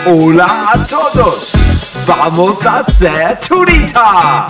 Hola a todos, vamos a hacer tunita.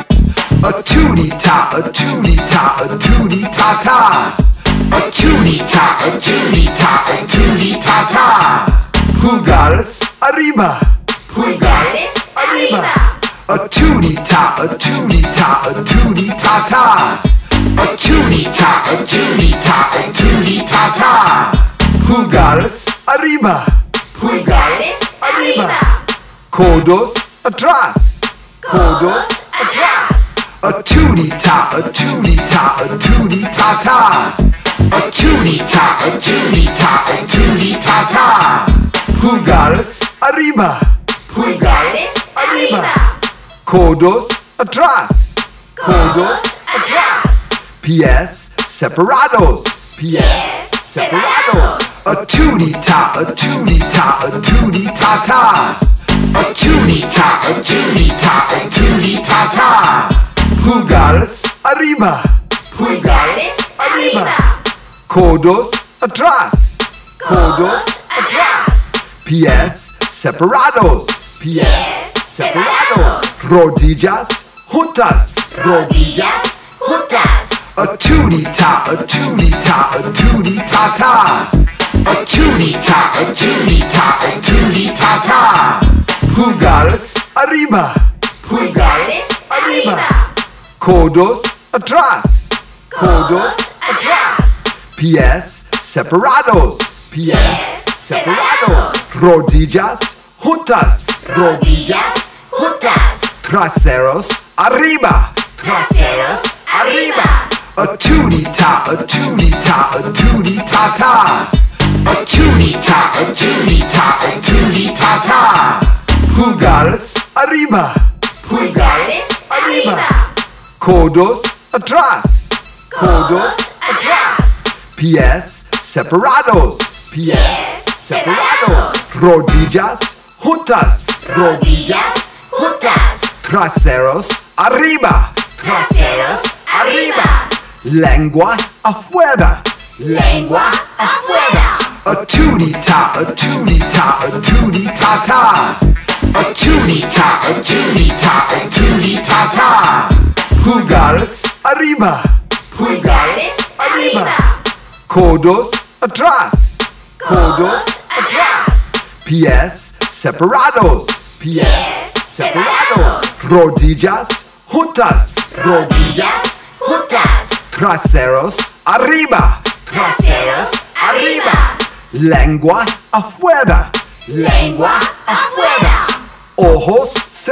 A tunita, a tunita, a tunita-ta. A tunita, a tunita, a tunita-ta. Pulgares arriba, pulgares arriba. A tunita, a tunita, a tunita-ta. A tunita, a tunita, a tunita-ta. Pulgares arriba, pulgares arriba. Codos atrás, codos atrás. A tunita, a tunita, a tunita-ta. A tunita, a tunita, a tunita-ta. Pulgares arriba, pulgares arriba. Codos atrás, codos atrás. Pies separados, pies separados. A tunita, a tunita, a tunita-ta. A tunita, a tunita, a tunita-ta. Pulgares arriba, pulgares arriba. Codos atrás, codos atrás. Pies separados, pies separados. Rodillas juntas, rodillas juntas. A tunita, a tunita, a tunita-ta. A tunita, a tunita, a tunita-ta. Pulgares arriba, pulgares arriba. Codos atrás, codos atrás. Pies separados, pies separados. Rodillas juntas, rodillas juntas. Traseros arriba, traseros arriba. A tunita, a tunita, a tunita-ta. A tunita, a tunita, a tunita-ta. Pulgares arriba, pulgares arriba. Codos atrás, codos atrás. Pies separados, pies separados. Rodillas juntas, rodillas juntas. Traseros arriba, traseros arriba. Lengua afuera, lengua afuera. A tunita, a tunita, a tunita-ta. A tunita, a tunita, a tunita-ta. Pulgares arriba, pulgares arriba. Codos atrás, codos atrás. Pies separados, pies separados. Rodillas juntas, rodillas juntas. Traseros arriba, traseros arriba. Lengua afuera, lengua afuera. Ojos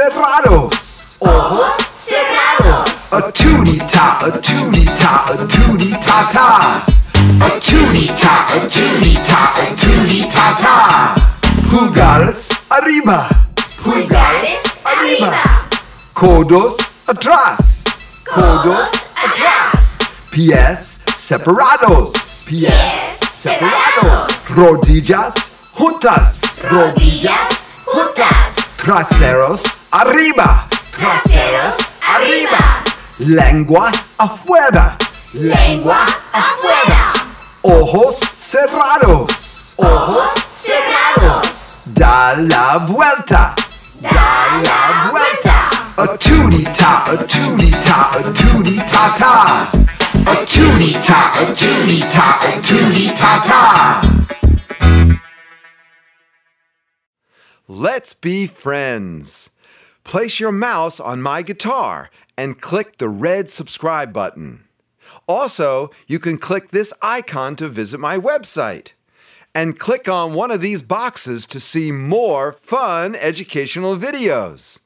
cerrados, ojos cerrados. A tunita, a tunita, a tunita-ta. A tunita, a tunita, a tunita-ta. Pulgares arriba, pulgares arriba. Codos atrás, codos atrás. Pies separados, pies separados. Rodillas juntas, rodillas juntas. Traseros arriba, traseros arriba. Lengua afuera, lengua afuera. Ojos cerrados, ojos cerrados. Da la vuelta, da la vuelta. A tunita, a tunita, a tunita-ta. A tunita, a tunita, a tunita-ta. Let's be friends. Place your mouse on my guitar and click the red subscribe button. Also, you can click this icon to visit my website. And click on one of these boxes to see more fun educational videos.